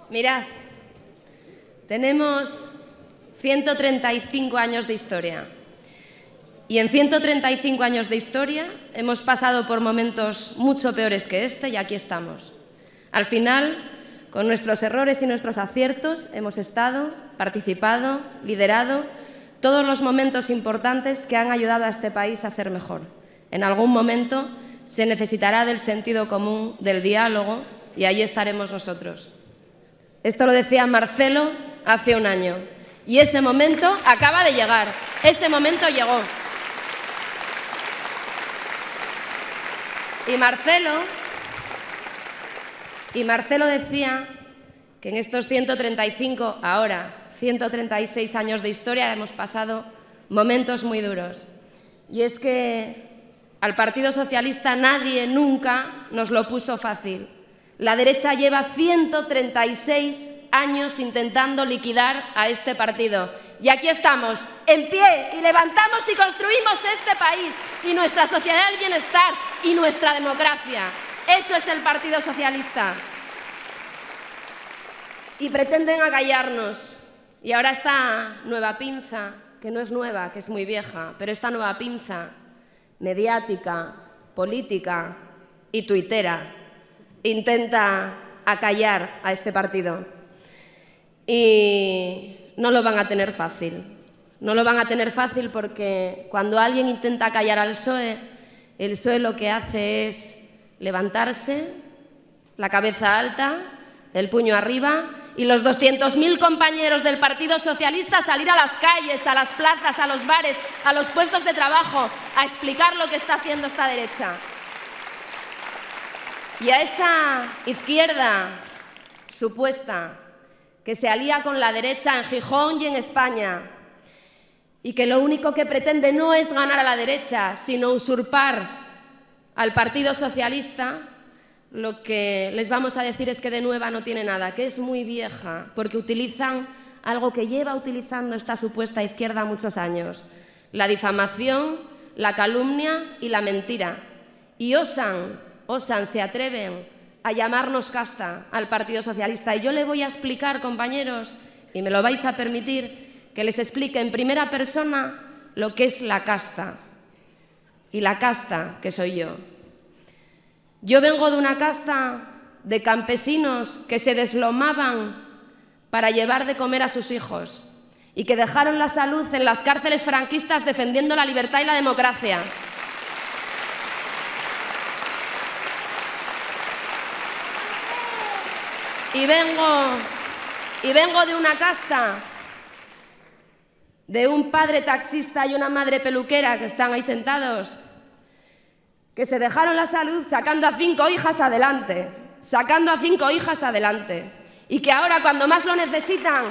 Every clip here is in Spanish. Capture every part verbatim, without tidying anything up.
Mirad, tenemos ciento treinta y cinco años de historia. Y en ciento treinta y cinco años de historia hemos pasado por momentos mucho peores que este y aquí estamos. Al final, con nuestros errores y nuestros aciertos, hemos estado, participado, liderado todos los momentos importantes que han ayudado a este país a ser mejor. En algún momento se necesitará del sentido común, del diálogo, y ahí estaremos nosotros. Esto lo decía Marcelo hace un año. Y ese momento acaba de llegar. Ese momento llegó. Y Marcelo, y Marcelo decía que en estos ciento treinta y cinco, ahora ciento treinta y seis años de historia hemos pasado momentos muy duros. Y es que al Partido Socialista nadie nunca nos lo puso fácil. La derecha lleva ciento treinta y seis años intentando liquidar a este partido. Y aquí estamos, en pie, y levantamos y construimos este país y nuestra sociedad del bienestar y nuestra democracia. Eso es el Partido Socialista. Y pretenden acallarnos. Y ahora esta nueva pinza, que no es nueva, que es muy vieja, pero esta nueva pinza mediática, política y tuitera intenta acallar a este partido. Y no lo van a tener fácil. No lo van a tener fácil porque cuando alguien intenta acallar al P S O E, el P S O E lo que hace es levantarse, la cabeza alta, el puño arriba, y los doscientos mil compañeros del Partido Socialista salir a las calles, a las plazas, a los bares, a los puestos de trabajo, a explicar lo que está haciendo esta derecha. Y a esa izquierda supuesta que se alía con la derecha en Gijón y en España y que lo único que pretende no es ganar a la derecha, sino usurpar al Partido Socialista, lo que les vamos a decir es que de nueva no tiene nada, que es muy vieja, porque utilizan algo que lleva utilizando esta supuesta izquierda muchos años: la difamación, la calumnia y la mentira. Y osan, osan, se atreven a llamarnos casta al Partido Socialista. Y yo le voy a explicar, compañeros, y me lo vais a permitir, que les explique en primera persona lo que es la casta. Y la casta que soy yo. Yo vengo de una casta de campesinos que se deslomaban para llevar de comer a sus hijos y que dejaron la salud en las cárceles franquistas defendiendo la libertad y la democracia. Y vengo, y vengo de una casta de un padre taxista y una madre peluquera que están ahí sentados, que se dejaron la salud sacando a cinco hijas adelante, sacando a cinco hijas adelante, y que ahora, cuando más lo necesitan,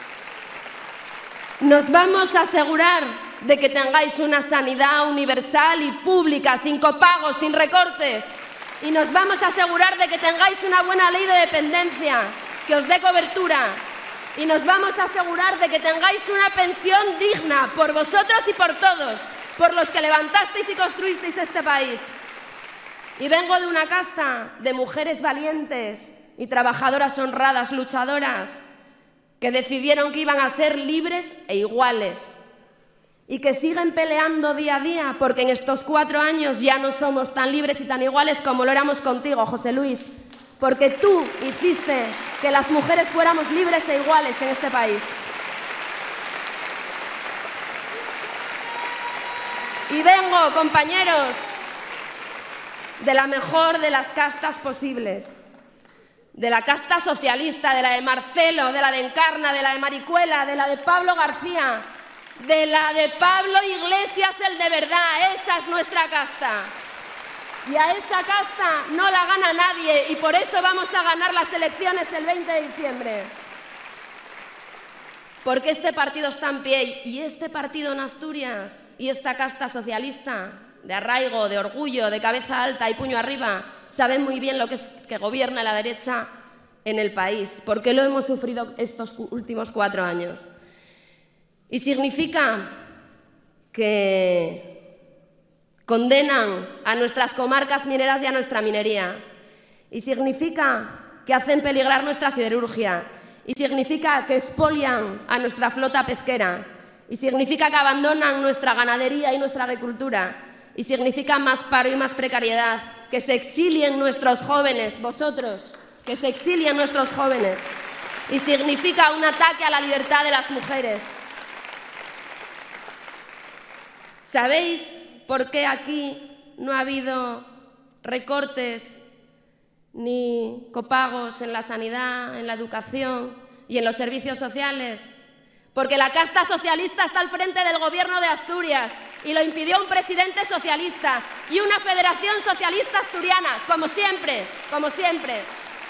nos vamos a asegurar de que tengáis una sanidad universal y pública, sin copagos, sin recortes, y nos vamos a asegurar de que tengáis una buena ley de dependencia, que os dé cobertura, y nos vamos a asegurar de que tengáis una pensión digna por vosotros y por todos, por los que levantasteis y construisteis este país. Y vengo de una casta de mujeres valientes y trabajadoras honradas, luchadoras, que decidieron que iban a ser libres e iguales y que siguen peleando día a día, porque en estos cuatro años ya no somos tan libres y tan iguales como lo éramos contigo, José Luis, porque tú hiciste que las mujeres fuéramos libres e iguales en este país. Y vengo, compañeros, de la mejor de las castas posibles, de la casta socialista, de la de Marcelo, de la de Encarna, de la de Maricuela, de la de Pablo García, de la de Pablo Iglesias, el de verdad. Esa es nuestra casta. Y a esa casta no la gana nadie, y por eso vamos a ganar las elecciones el veinte de diciembre. Porque este partido está en pie, y este partido en Asturias, y esta casta socialista, de arraigo, de orgullo, de cabeza alta y puño arriba, saben muy bien lo que es que gobierna la derecha en el país, porque lo hemos sufrido estos últimos cuatro años. Y significa que condenan a nuestras comarcas mineras y a nuestra minería. Y significa que hacen peligrar nuestra siderurgia, y significa que expolian a nuestra flota pesquera, y significa que abandonan nuestra ganadería y nuestra agricultura, y significa más paro y más precariedad, que se exilien nuestros jóvenes, vosotros, que se exilien nuestros jóvenes, y significa un ataque a la libertad de las mujeres. ¿Sabéis por qué aquí no ha habido recortes ni copagos en la sanidad, en la educación y en los servicios sociales? Porque la casta socialista está al frente del Gobierno de Asturias y lo impidió un presidente socialista y una federación socialista asturiana, como siempre, como siempre.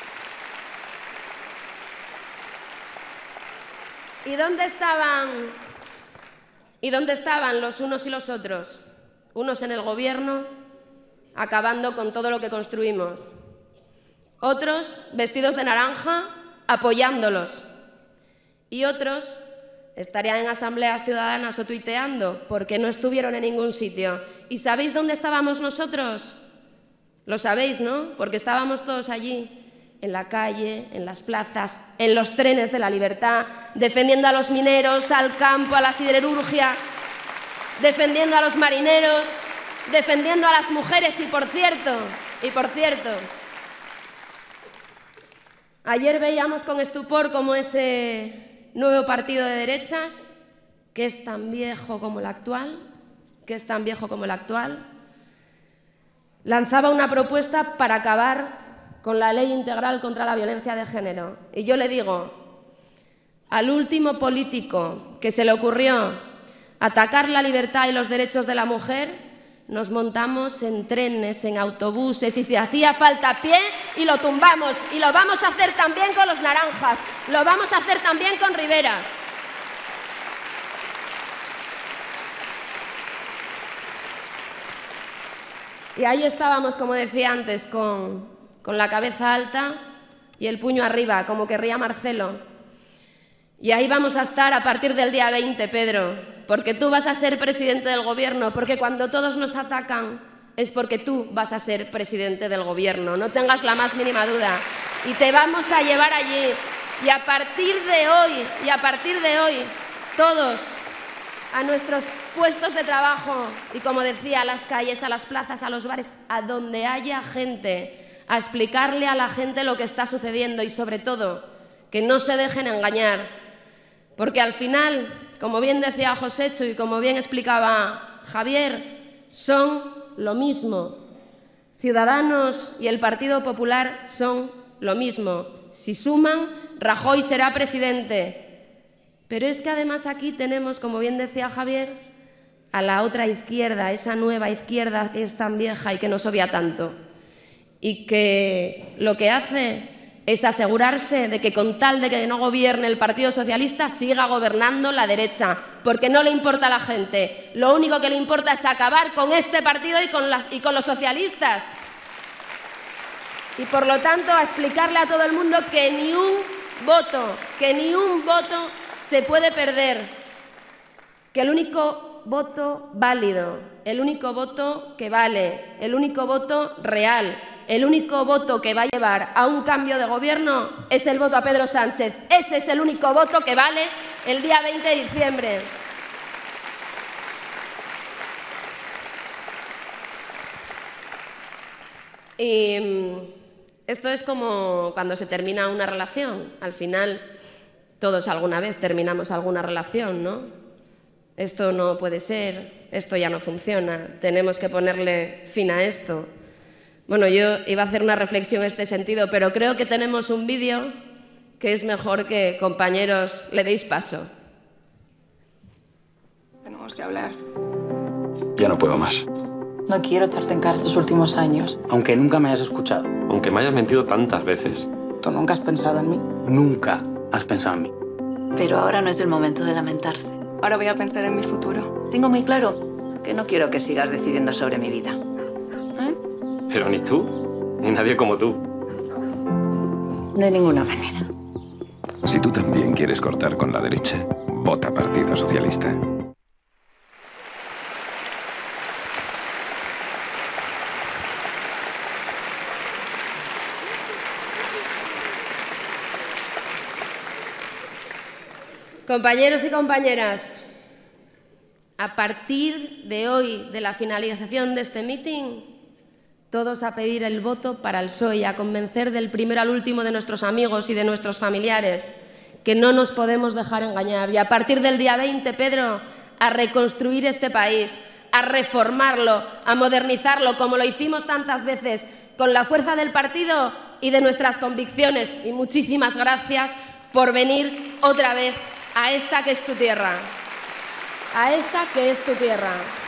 ¿Y dónde estaban, y dónde estaban los unos y los otros? Unos en el Gobierno, acabando con todo lo que construimos. Otros, vestidos de naranja, apoyándolos. Y otros estarían en asambleas ciudadanas o tuiteando porque no estuvieron en ningún sitio. ¿Y sabéis dónde estábamos nosotros? Lo sabéis, ¿no? Porque estábamos todos allí, en la calle, en las plazas, en los trenes de la libertad, defendiendo a los mineros, al campo, a la siderurgia, defendiendo a los marineros, defendiendo a las mujeres. Y por cierto, y por cierto, ayer veíamos con estupor cómo ese nuevo partido de derechas, que es tan viejo como el actual, que es tan viejo como el actual, lanzaba una propuesta para acabar con la ley integral contra la violencia de género. Y yo le digo, al último político que se le ocurrió atacar la libertad y los derechos de la mujer, nos montamos en trenes, en autobuses, y si hacía falta a pie, y lo tumbamos. Y lo vamos a hacer también con los naranjas, lo vamos a hacer también con Rivera. Y ahí estábamos, como decía antes, con, con la cabeza alta y el puño arriba, como querría Marcelo. Y ahí vamos a estar a partir del día veinte, Pedro, porque tú vas a ser presidente del Gobierno, porque cuando todos nos atacan es porque tú vas a ser presidente del Gobierno, no tengas la más mínima duda. Y te vamos a llevar allí. Y a partir de hoy, y a partir de hoy, todos a nuestros puestos de trabajo y, como decía, a las calles, a las plazas, a los bares, a donde haya gente, a explicarle a la gente lo que está sucediendo y, sobre todo, que no se dejen engañar. Porque al final, como bien decía Joséchu y como bien explicaba Javier, son lo mismo. Ciudadanos y el Partido Popular son lo mismo. Si suman, Rajoy será presidente. Pero es que además aquí tenemos, como bien decía Javier, a la otra izquierda, esa nueva izquierda que es tan vieja y que nos odia tanto. Y que lo que hace es asegurarse de que, con tal de que no gobierne el Partido Socialista, siga gobernando la derecha, porque no le importa a la gente. Lo único que le importa es acabar con este partido y con, las, y con los socialistas. Y por lo tanto, a explicarle a todo el mundo que ni un voto, que ni un voto se puede perder, que el único voto válido, el único voto que vale, el único voto real, el único voto que va a llevar a un cambio de gobierno es el voto a Pedro Sánchez. Ese es el único voto que vale el día veinte de diciembre. Y esto es como cuando se termina una relación. Al final, todos alguna vez terminamos alguna relación, ¿no? Esto no puede ser, esto ya no funciona, tenemos que ponerle fin a esto. Bueno, yo iba a hacer una reflexión en este sentido, pero creo que tenemos un vídeo que es mejor que, compañeros, le deis paso. Tenemos que hablar. Ya no puedo más. No quiero echarte en cara estos últimos años. Aunque nunca me hayas escuchado. Aunque me hayas mentido tantas veces. ¿Tú nunca has pensado en mí? Nunca has pensado en mí. Pero ahora no es el momento de lamentarse. Ahora voy a pensar en mi futuro. Tengo muy claro que no quiero que sigas decidiendo sobre mi vida. ¿Eh? Pero ni tú, ni nadie como tú. No hay ninguna manera. Si tú también quieres cortar con la derecha, vota Partido Socialista. Compañeros y compañeras, a partir de hoy, de la finalización de este meeting, todos a pedir el voto para el P S O E y a convencer del primero al último de nuestros amigos y de nuestros familiares que no nos podemos dejar engañar. Y a partir del día veinte, Pedro, a reconstruir este país, a reformarlo, a modernizarlo, como lo hicimos tantas veces, con la fuerza del partido y de nuestras convicciones. Y muchísimas gracias por venir otra vez a esta que es tu tierra. A esta que es tu tierra.